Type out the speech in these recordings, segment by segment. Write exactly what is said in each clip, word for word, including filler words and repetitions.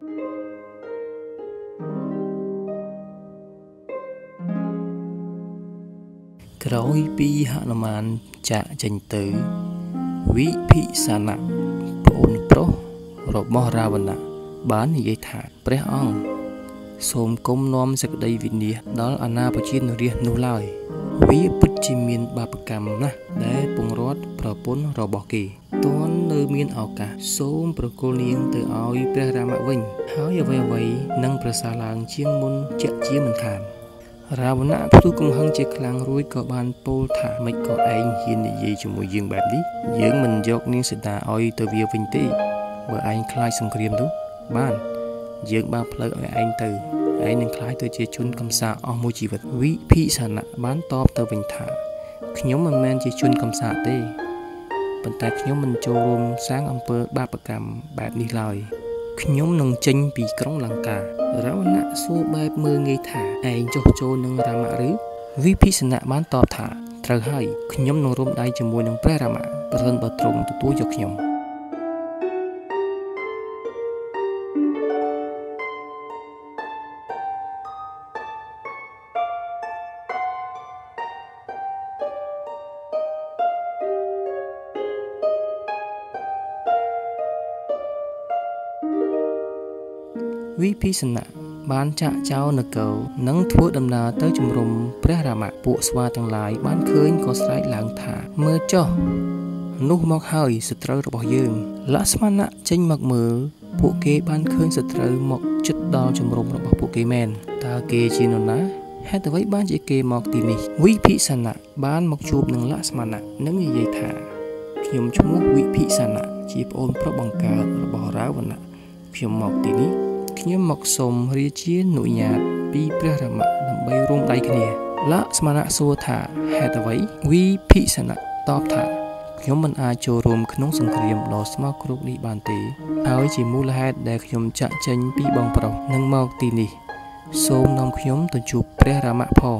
ក្រោយពីហនុមានចាកចេញទៅវិភិសនៈប្អូនប្រុសរបស់រាវណៈបាននិយាយថាព្រះអង្គសូមគុំនាំសេចក្តីវិនាសដល់អាណាប្រជានរាស្ត្រនោះឡើយវាពិតជាមានបាបកម្មណាស់ដែលពង្រត់ប្រពន្ធរបស់គេទាន់នៅមានឱកាសសូមប្រគល់នាងទៅឲ្យព្រះរាមវិញហើយអ្វីអ្វីនឹងប្រសើរឡើងជាងមុនជាក់ជាមិនខានរាវណៈផ្ទុះកំហឹងជាខ្លាំងរួចក៏បានពោលថាមិនក៏ឯងហ៊ាននិយាយជាមួយយើងបែបនេះយើងមិនយកនាងសីតាឲ្យទៅវាវិញទេបើឯងខ្លាចសង្គ្រាមនោះបានយើងបើផ្លូវឲ្យឯងទៅឯងនឹងខ្លាចទៅជាជនកំសាអស់មួយជីវិតវិភិសនៈបានតបទៅវិញថាខ្ញុំមិនមែនជាជនកំសាទេប៉ុន្តែខ្ញុំមិនចូលរួមសាងអំពើបាបកម្មបែបនេះឡើយខ្ញុំនឹងចេញពីក្រុងលង្ការាវណៈសួរបែបមើលងាយថាឯងចុះចូលនឹងរាមៈឬវិភិសនៈបានតបថាត្រូវហើយខ្ញុំនឹងរួមដៃជាមួយនឹងព្រះរាមៈប្រសិនបើទ្រង់ទទួលយកខ្ញុំវិភិសនៈបានចាក់ចោលនគរនិងធ្វើដំណើរទៅជំរុំព្រះរាមៈពួកស្វាទាំងឡាយបានឃើញក៏ស្រែកឡើងថាមើលចុះនោះមកហើយសត្រូវរបស់យើងលក្ស្មណៈចេញមកមើលពួកគេបានឃើញសត្រូវមកជិតដល់ជំរុំរបស់ពួកគេមែនតើគេជានរណាហេតុអ្វីបានជាគេមកទីនេះវិភិសនៈបានមកជួបនឹងលក្ស្មណៈនិងនិយាយថាខ្ញុំឈ្មោះវិភិសនៈជាប្អូនប្រុសបង្កើតរបស់រាវណៈខ្ញុំមកទីនេះខ្ញុំមកសូមរាជានុញ្ញាតពីព្រះរាមៈដើម្បីរួមដៃគ្នាលក្ស្មណៈសួរថាហេតុអ្វីវិភិសនៈតបថាខ្ញុំមិនអាចចូលរួមក្នុងសង្គ្រាមដ៏ស្មោកគ្រោកនេះបានទេហើយជាមូលហេតុដែលខ្ញុំចាក់ចេញពីបងប្រុសនិងមកទីនេះសូមនាំខ្ញុំទៅជួបព្រះរាមៈផង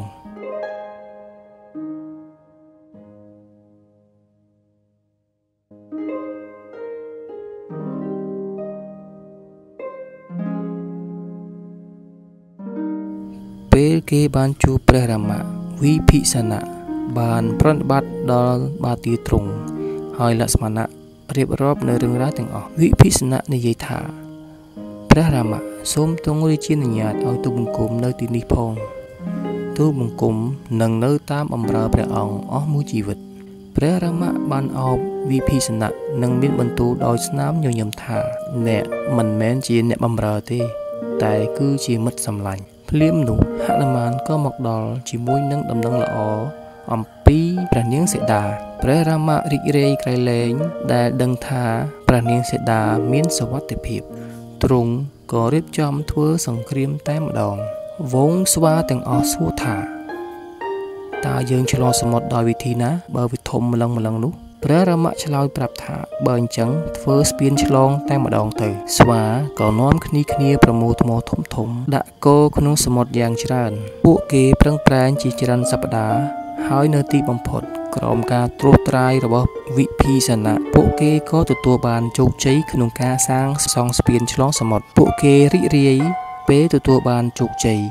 ពេលគេបានជួបព្រះរាមៈវិភិសនៈបានប្រណិប័តដល់បាទីទ្រង់ហើយលក្ស្មណៈរៀបរាប់នៅរឿងរ៉ាវទាំងអស់វិភិសនៈនិយាយថាព្រះរាមៈសូមទ្រង់រាជានុញ្ញាតឲ្យទូលបង្គំនៅទីនេះផងទូលបង្គំនឹងនៅតាមបម្រើព្រះអង្គអស់មួយជីវិតព្រះរាមៈបានអោបវិភិសនៈនិងមានបន្ទូលដោយស្នាមញញឹមថាអ្នកមិនមែនជាអ្នកបម្រើទេតែគឺជាមិត្តសម្លាញ់ភ្លាមនោះហនុមានក៏មកដល់ជាមួយនឹងដំណឹងល្អអំពីព្រះនាងសីតាព្រះរាមៈរីករាយក្រៃលែងដែលដឹងថាព្រះនាងសីតាមានសុវត្ថិភាពទ្រង់ក៏រៀបចំធ្វើសង្គ្រាមតែម្ដងវងស្វាទាំងអស់សួរថាតើយើងឆ្លងសមុទ្រដោយវិធីណាបើវាធំម្លឹងម្លឹងនោះព្រះរាមៈឆ្លើយប្រាប់ថាបើអញ្ចឹងធ្វើស្ពានឆ្លងតែម្ដងទៅស្វាក៏នាំគ្នាគ្នាប្រមូលថ្មធំធំដាក់គោក្នុងសមុទ្រយ៉ាងច្រើនពួកគេប្រឹងប្រែងជាច្រើនសប្តាហ៍ហើយនៅទីបំផុតក្រោមការត្រួសត្រាយរបស់វិភិសនៈពួកគេក៏ទទួលបានជោគជ័យក្នុងការសាងសង់ស្ពានឆ្លងសមុទ្រពួកគេរីករាយពេលទទួលបានជោគជ័យ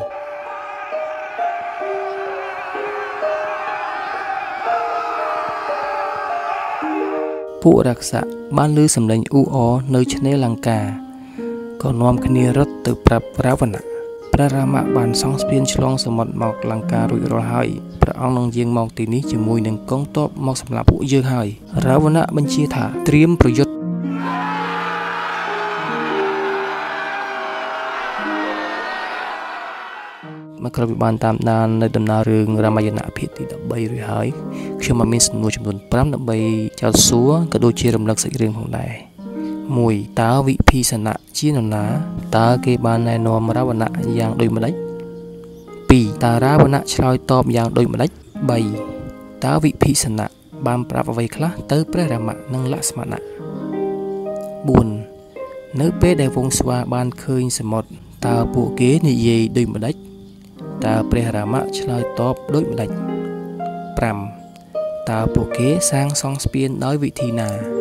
ពួករាក្សសបានឮសំឡេងអ៊ូអរនៅឆ្នេរលង្កាក៏នាំគ្នារត់ទៅប្រាប់រាវណៈព្រះរាមៈបានសង់ស្ពានឆ្លងសមុទ្រមកលង្ការួចរាល់ហើយព្រះអង្គនឹងយាងមកទីនេះជាមួយនឹងកងទ័ពមកសម្លាប់ពួកយើងហើយរាវណៈបញ្ជាថាត្រៀមប្រយុទ្ធមកក្រោយពីបានតាមដាននៅដំណើររឿងរាមាយណៈភាគទីដប់បីរួចហើយខ្ញុំបានមានសំណួរចំនួនប្រាំដើម្បីចោទសួរក៏ដូចជារំលឹកសាច់រឿងផងដែរមួយតើវិភិសនៈជានរណាតើគេបានណែនាំរាវណៈយ៉ាងដូចម្ដេចពីរតើរាវណៈឆ្លើយតបយ៉ាងដូចម្ដេចបីតើវិភិសនៈបានប្រាប់អ្វីខ្លះទៅព្រះរាមៈនិងលក្ស្មណៈបួននៅពេលដែលវងស្វាបានឃើញសមុទ្រតើពួកគេនិយាយដូចម្ដេចតើព្រះរាមៈឆ្លើយតបដូចម្ដេច ប្រាំ តើពួកគេសាងសង់ស្ពានដោយវិធីណា